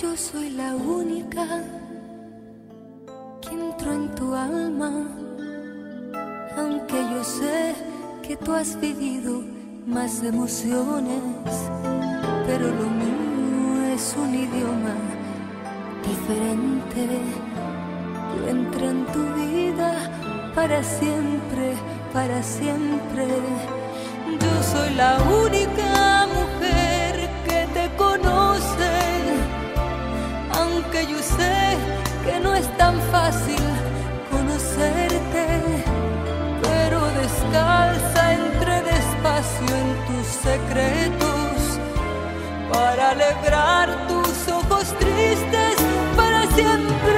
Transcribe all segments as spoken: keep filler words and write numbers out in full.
Yo soy la única que entró en tu alma, aunque yo sé que tú has vivido más emociones, pero lo mío es un idioma diferente. Yo entré en tu vida para siempre, para siempre. Yo soy la única mujer que te conoce, aunque yo sé que no es tan fácil conocerte, pero descalza entré despacio en tus secretos para alegrar tus ojos tristes para siempre.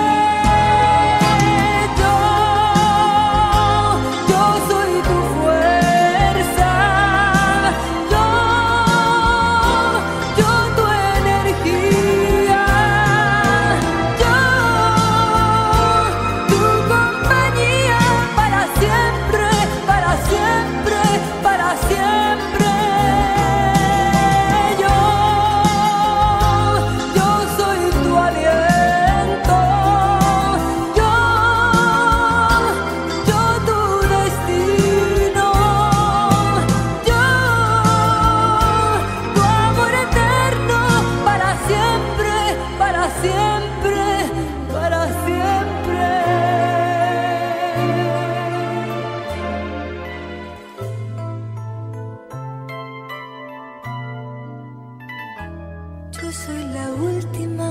Yo soy la última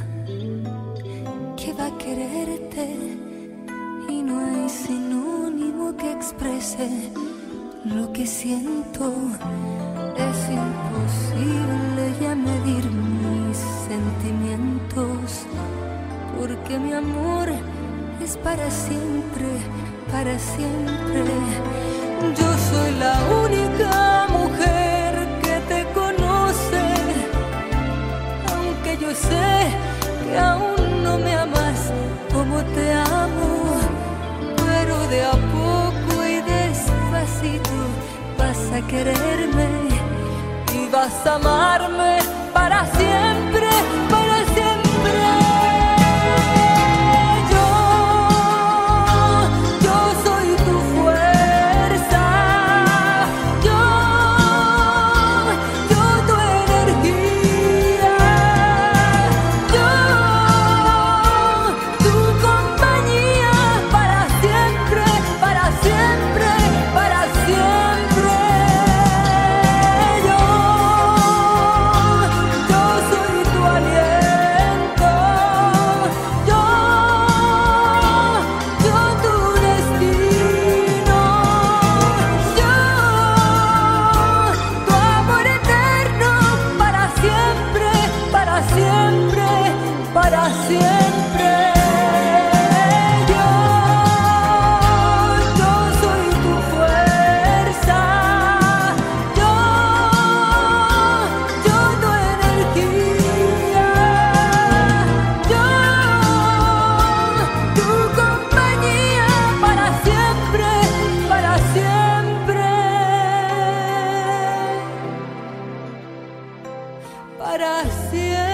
que va a quererte y no hay sinónimo que exprese lo que siento. Es imposible ya medir mis sentimientos, porque mi amor es para siempre, para siempre. Yo soy la única mujer que te conoce, aunque yo sé que aún no me amas como te amo, pero de a poco y despacito vas a quererme y vas a amarme para siempre, para siempre. Para siempre.